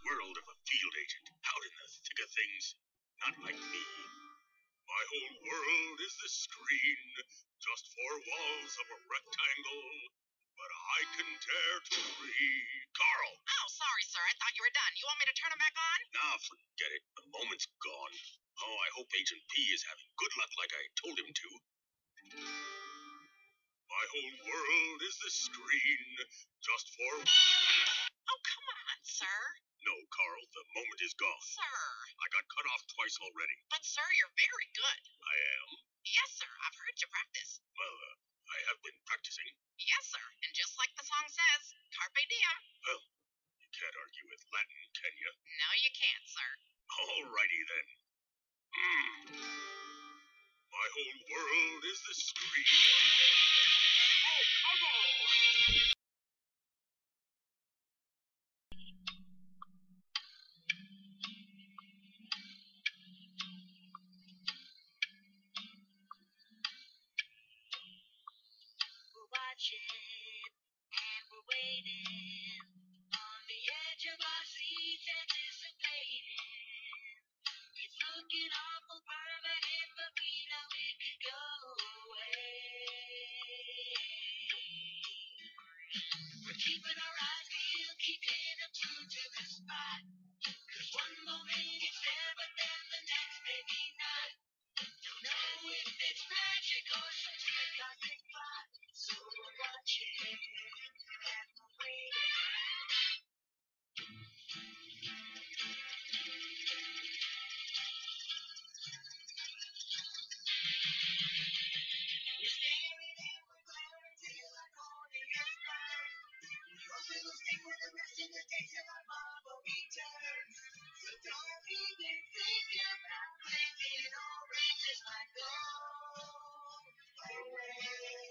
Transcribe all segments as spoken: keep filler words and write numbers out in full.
world of a field agent, out in the thick of things. Not like me. My whole world is the screen, just four walls of a rectangle. But I can dare to read. Carl! Oh, sorry, sir. I thought you were done. You want me to turn them back on? Nah, forget it. The moment's gone. Oh, I hope Agent P is having good luck like I told him to. My whole world is the screen, just for... Oh, come on, sir. No, Carl, the moment is gone. Sir. I got cut off twice already. But, sir, you're very good. I am? Yes, sir. I've heard you practice. Well, uh, I have been practicing. Yes, sir. And just like the song says, carpe diem. Well, you can't argue with Latin, can you? No, you can't, sir. Alrighty then. Hmm. My whole world is the screen. Oh, come on! We're watching and we're waiting on the edge of our seats, anticipating. It's looking awful permanent, but we know it could go away. We're keeping our eyes peeled, keeping them true to the spot. Cause one moment it's there, but then the next maybe not. Don't know if it's magic or some slick cosmic plot. So we're watching and we're waiting. We're staring and we're glaring till our corneas burn. We hope it'll stick for the rest of the day till our mama returns. So don't even think about blinking or it just might go away.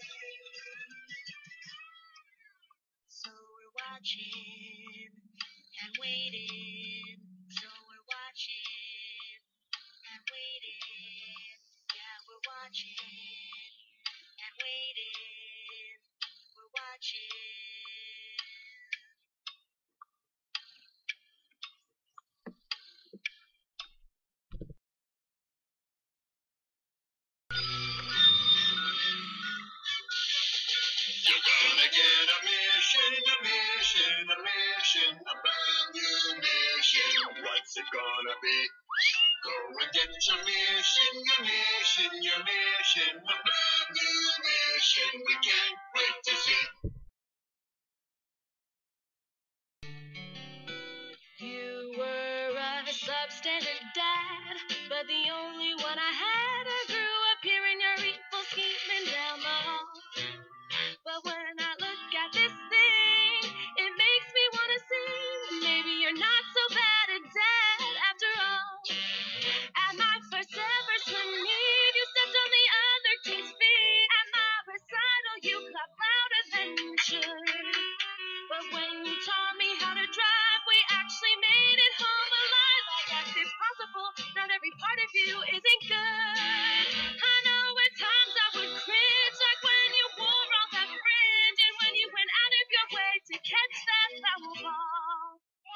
So we're watching and waiting. So we're watching and waiting. Yeah, we're watching and waiting. We're watching. You're gonna get a mission, a mission, a mission, a brand new mission. What's it gonna be? Go and get your mission, your mission, your mission, a brand new mission. We can't wait to see. You were a substandard dad, but the only one I had. I grew up hearing your evil scheming down the hall. But when I look at this thing, it makes me want to sing. Maybe you're not so bad a dad after all. At my first ever swim meet, you stepped on the other team's feet. At my recital, you clapped louder than you should. But when you taught me how to drive, we actually made it home alive. I guess it's possible, not every part of you isn't good. I know at times I would cringe, like when you wore all that fringe and when you went out of your way to catch that foul ball.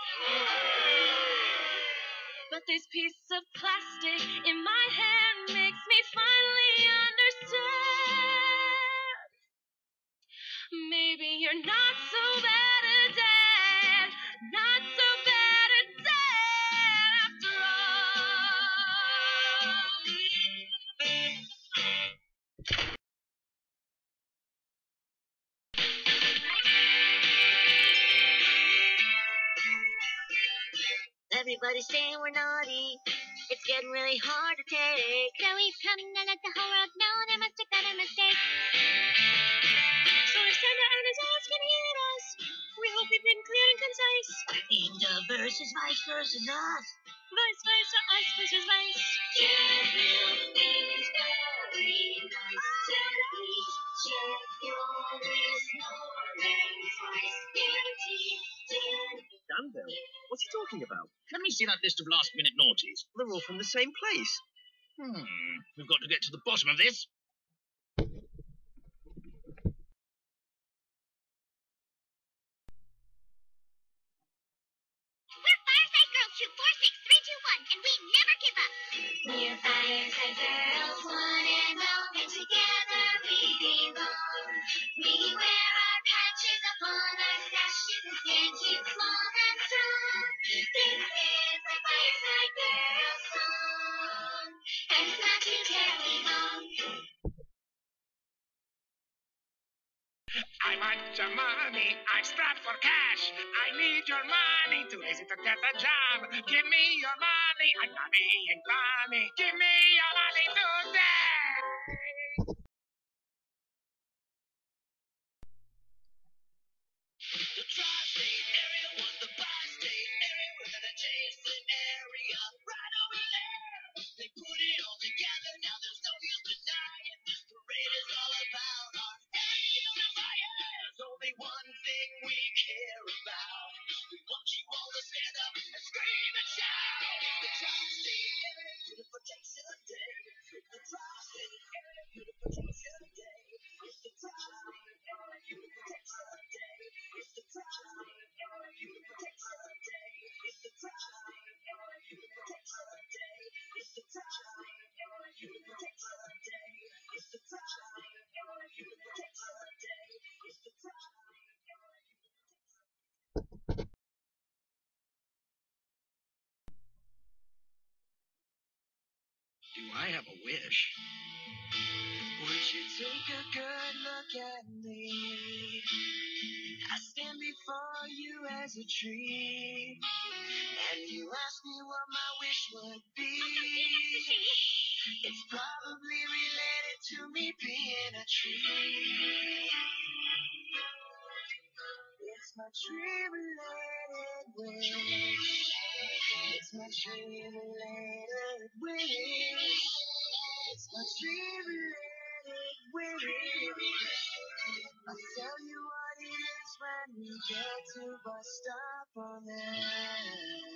But this piece of plastic in my hand makes me finally understand. Maybe you're not so bad a dad, not so bad a dad after all. Everybody's saying we're naughty. It's getting really hard to take. Chloe's coming to let the whole world know there must have been a mistake. So if Santa and his asking at us, we hope we've been clear and concise. In the verses, vice versa, us. Vice versa, us versus vice. Check will be very nice. Santa, please check your list more than twice. Guaranteed. Danville? What's he talking about? Let me see that list of last-minute naughties. They're all from the same place. Hmm, we've got to get to the bottom of this. We're first two, four, six, three, two, one, and we never give up. We're Fireside Girls, one and all, and together we belong. We wear our patches upon our sashes and stand cute, small, and strong. This is the Fireside Girls song, and it's not too terribly long. I want your money, I'm strapped for cash. I need your money too lazy to get a job. Give me your money, I'm not being funny. Give me your money today. The tri-state area was the bi-state area. We're the adjacent area right over there. They put it all together, now there's no use denying. This parade is all about our unifiers. Only one thing we care about. We want you all to stand up and scream and shout. The tri-state area Beautification Day. The tri-state area Beautification Day. It's the tri-state area Beautification Day. It's the tri-state area Beautification Day. It's the tri-state area Beautification Day. It's the tri-state area Beautification Day. It's the tri-state area Beautification Day. It's the tri-state area. Do I have a wish? Would you take a good look at me? I stand before you as a tree, and you ask me what my wish would be. It's probably related to me being a tree. It's my tree-related wish. It's my tree-related wish. It's my tree-related wish. I'll tell you what it is when we get to bus stop on there.